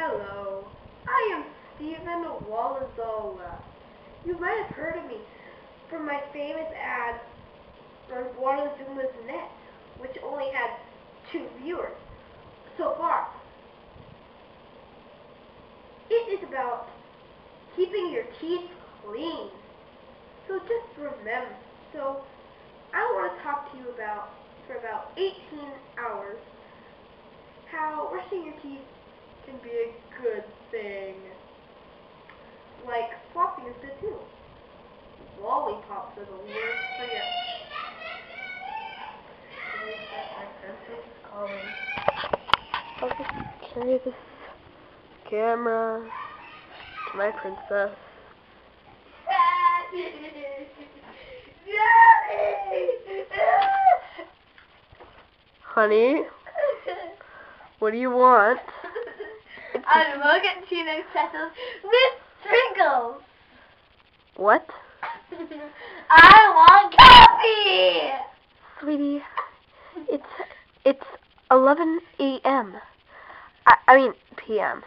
Hello, I am Stephen Wallazola. You might have heard of me from my famous ad on WallaZuma's.net, which only had 2 viewers so far. It is about keeping your teeth clean. So just remember, I want to talk to you about, for about 18 hours, how brushing your teeth can be a good thing. Like flossing is good too. Lollipops are the worst for you. I'll just carry this camera to my princess. Honey, what do you want? I'm mochaccino pretzels with sprinkles. What? I want coffee. Sweetie, it's 11 a.m. I mean p.m.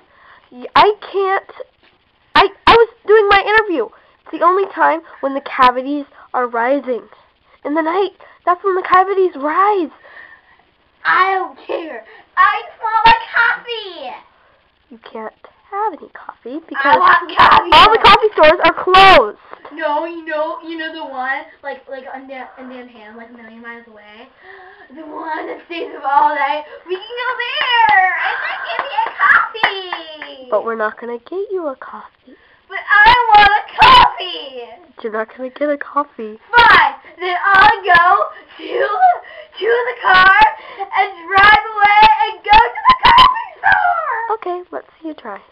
I was doing my interview. It's the only time when the cavities are rising. In the night, that's when the cavities rise. I don't care. I just want my coffee. You can't have any coffee because I want coffee. all the coffee stores are closed. No, you know the one like on Dan Ham, like a million miles away. The one that stays up all night. We can go there. And then give me a coffee. But we're not gonna get you a coffee. But I want a coffee. You're not gonna get a coffee. Fine. Then I'll go to the car and drive away and go to the coffee store. Okay, let's see you try.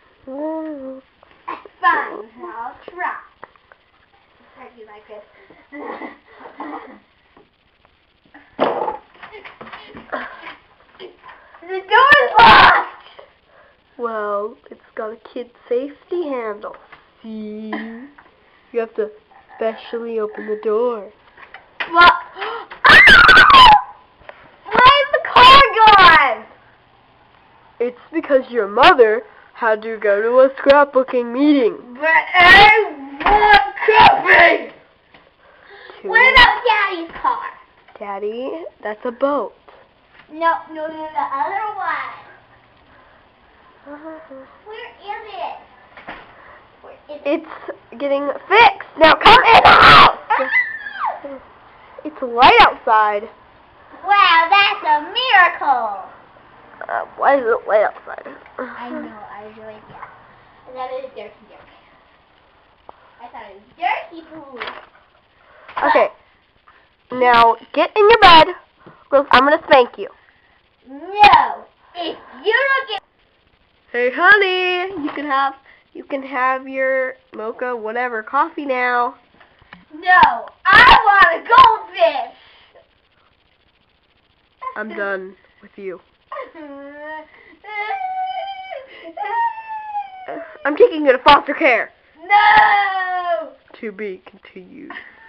Fine, I'll try. Try to be like this. The door is locked. Well, it's got a kid safety handle. See? You have to specially open the door. What? Where's the car gone? It's because your mother had to go to a scrapbooking meeting. But I want coffee. What about Daddy's car? Daddy, that's a boat. No, the other one. Where is it? It's getting fixed. Now come in the house. It's light outside. Wow, that's a miracle. Why is it light outside? I know, I really guess. And that is dirty. I thought it was dirty poo. Okay. Now get in your bed, or I'm gonna spank you. No, if you don't get. Hey, honey, you can have your mocha, whatever, coffee now. No, I want a goldfish. I'm done with you. I'm taking you to foster care. No. To be continued.